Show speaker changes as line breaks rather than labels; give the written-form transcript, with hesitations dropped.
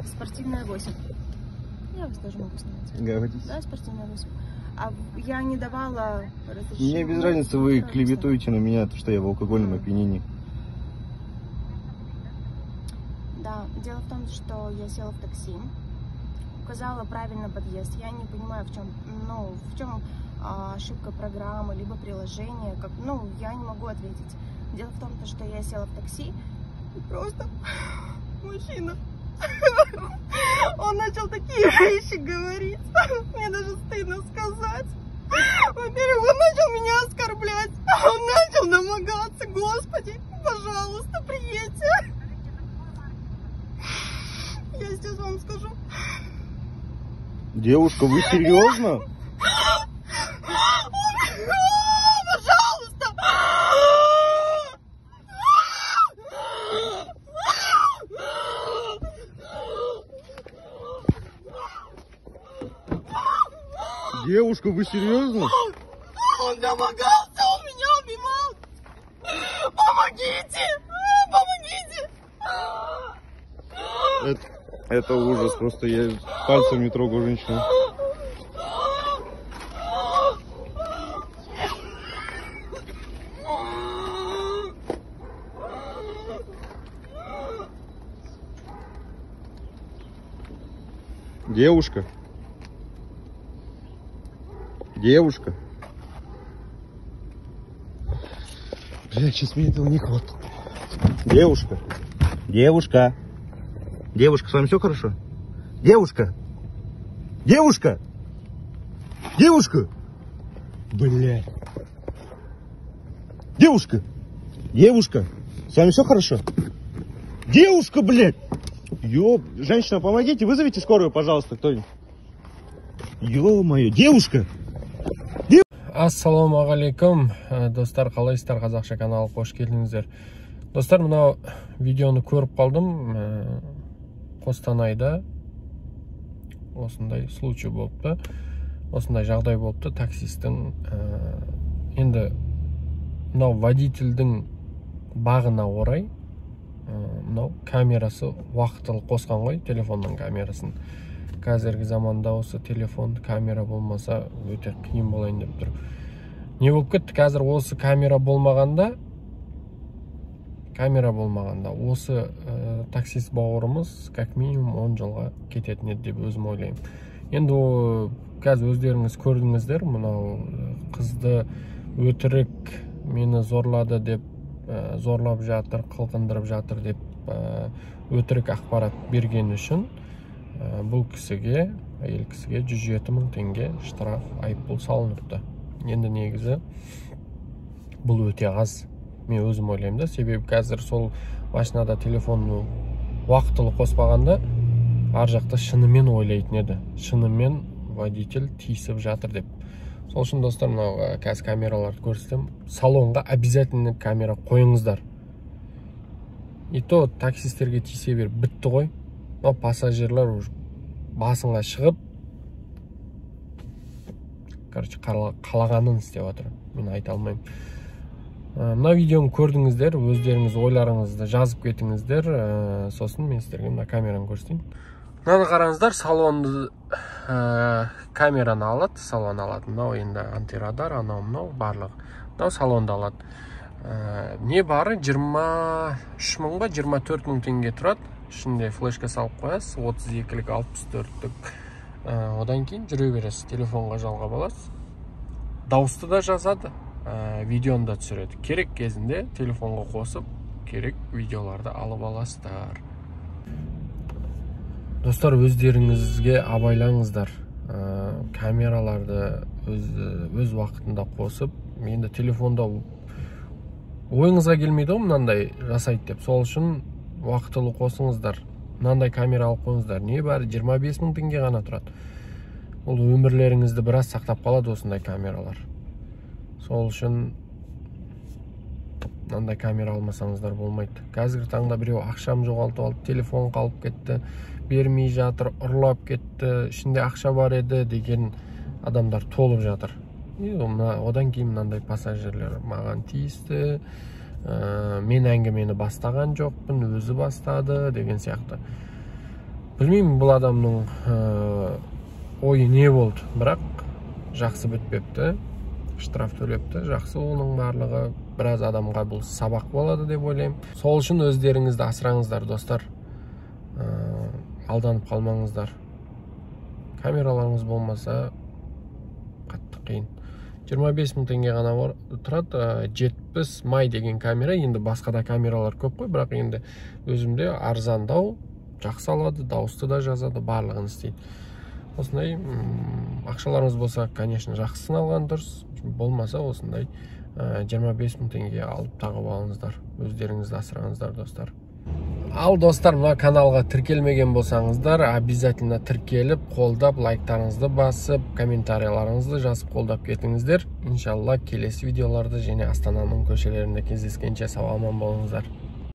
Спортивная 8. Я вас тоже могу снять.
Говорите.
Да, спортивная 8. А я не давала разрешения.
Мне без разницы, вы клеветуете на меня, то, что я в алкогольном опьянении.
Да, дело в том, что я села в такси, указала правильно подъезд. Я не понимаю, в чем ошибка программы, либо приложения. Я не могу ответить. Дело в том, что я села в такси, и просто мужчина, он начал такие вещи говорить. Мне даже стыдно сказать. Во-первых, он начал меня оскорблять. Он начал домогаться. Господи, пожалуйста, приедьте. Я сейчас вам скажу.
Девушка, вы серьезно?
Пожалуйста!
Девушка, вы серьезно?
Он домогался, он меня убивал! Помогите! Помогите!
Это ужас, просто я пальцем не трогаю женщину. Девушка. Девушка. Блядь, сейчас мне этого не хватит. Девушка. Девушка. Девушка, с вами все хорошо? Девушка. Девушка. Девушка. Блядь. Девушка. Девушка. С вами все хорошо? Девушка, блядь. Женщина, помогите, вызовите скорую, пожалуйста, кто-нибудь. Ё-моё, девушка!
Ассаламу алейкум, достар, қалайсыздар, қазақша каналы қош келдіңіздер. Достар, мына видеоны көріп қалдым. Қостанайда осындай случай болыпты. Осындай жағдай болыпты. Таксистің енді мынау водительдің бағына орай мынау камерасы уақытылы қосқан ғой, телефонның камерасын. Қазіргі заманда осы телефон камера болмаса өте қиын болайын деп тұр. Не болып кетті? Қазір осы камера болмағанда осы таксист бауырымыз как минимум 10 жылға кететін еді деп өзім ойлаймын. Енді қазір өздеріңіз көрдіңіздер, мынау қызды өтірік мені зорлады деп зорлап жатыр, қылқындырып жатыр деп өтірік ақпарат берген үшін бұл кісіге, әйел кісіге 107 мың теңге штраф айыппұл салыныпты. Енді негізі бұл өте аз. Мен өзім ойлаймын да, себебі қазір сол машинада телефонны уақытылы қоспағанда ар жақта шынымен ойлайтын еді. Шынымен водитель тиісіп жатыр деп. Сол үшін достар, мынау қазір камераларды көрсетем. Салонға обязательно камера қойыңыздар. И то таксистерге тиісе беріп бітті ғой. Но пассажирлар басынға шығып, қалағанын істеп жатыр. Мен айта алмаймын. Мына видеоны көрдіңіздер, өздеріңіз ойларыңызды жазып кетіңіздер. Сосын мен сіздерге мына камераны көрсетейін. Мынаны қараңыздар, салонды камераны алады, салон алады. Мынау енді антирадар, анау барлығы. Мынау салонды алады. Не бары 23 мың ба, 24 мың теңге тұрады. Ішінде флешка салып қоясыз, 32-лік, 64-лік. Одан кейін жүре бересіз, телефонға жалғап аласыз. Дауысты да жазады, видеоны да түсіреді. Керек кезінде телефонға қосып, керек видеоларды алып аласыздар. Достар, өздеріңізге абайлаңыздар. Камераларды өз уақытында қосып, енді телефонда ойыңызға келмейді ғой мынандай жасайды деп. Сол үшін уақытылы қосыңыздар. Мынандай камера алып қойыңыздар. Не бәрі 25 мың теңге ғана тұрады. Ол өмірлеріңізді біраз сақтап қалады осындай камералар. Сол үшін мынандай камера алмасаңыздар болмайды. Қазіргі таңда біреу ақшам жоғалтып алды, телефон қалып кетті, бермей жатыр, ұрлап кетті, ішінде ақша бар еді деген адамдар толып жатыр. Одан кейін мынандай пассажирлер маған тиісті, мен әңгімені бастаған жоқпын, өзі бастады деген сияқты. Білмеймін, бұл адамның ойы не болды, бірақ жақсы бітпепті, штраф төлепті, жақсы оның барлығы. Біраз адамға бұл сабақ болады деп ойлаймын. Сол үшін өздеріңізді асыраңыздар, достар. Алданып қалмаңыздар. Камераларыңыз болмаса қатты қиын. 25 мың теңге ғана тұрады. 70 май деген камера. Енді басқада камералар көп қой, бірақ енді өзімде арзандау, жақсы алады, дауысты да жазады, барлығын істейді. Осындай ақшаларыңыз болса, конечно, жақсысын алған дұрыс. Болмаса осындай 25 мың теңге алып тағып алыңыздар. Өздеріңізді асыраңыздар, достар. Ал достар, мына каналға тіркелмеген болсаңыздар, обязательно тіркеліп, қолдап, лайктарыңызды басып, комментарияларыңызды жазып қолдап кетіңіздер. Иншалла келесі видеоларды және Астананың көшелерінде кездескенше сау аман болыңыздар.